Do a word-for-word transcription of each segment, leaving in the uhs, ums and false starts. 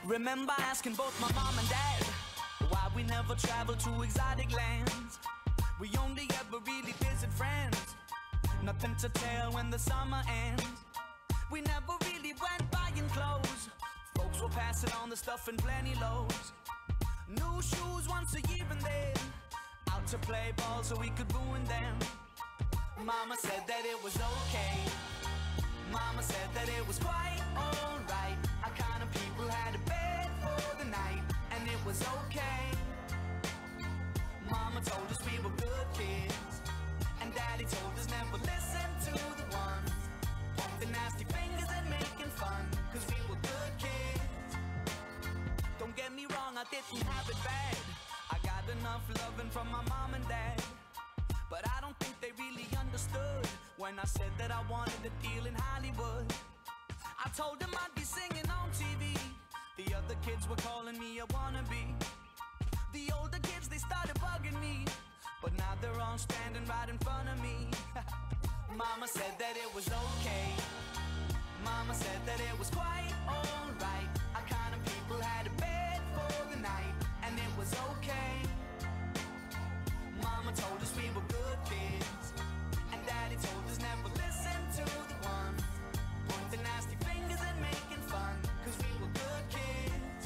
Remember asking both my mom and dad why we never traveled to exotic lands. We only ever really visit friends, nothing to tell when the summer ends. We never really went buying clothes, folks were passing on the stuff in plenty loads. New shoes once a year and then out to play ball so we could ruin them. Mama said that it was okay, Mama said that it was quite alright. Our kind of people had a bed for the night, and it was okay. Mama told us we were good kids, and Daddy told us never listen to the ones pointing nasty fingers and making fun, cause we were good kids. Don't get me wrong, I didn't have it bad. I got enough loving from my mom and dad, but I don't think they really understood when I said that I wanted a deal in Hollywood. I told them I'd be singing on T V, the other kids were calling me a wannabe. The older kids, they started bugging me, but now they're all standing right in front of me. Mama said that it was okay, Mama said that it was quite alright. Our kind of people had a bed for the night, and it was okay. Mama told us we were good kids, and Daddy told us never listen to the ones pointing nasty fingers and making fun, cause we were good kids.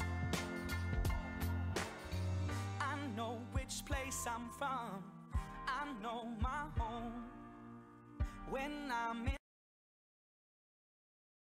I know which place I'm from, I know my home. When I'm in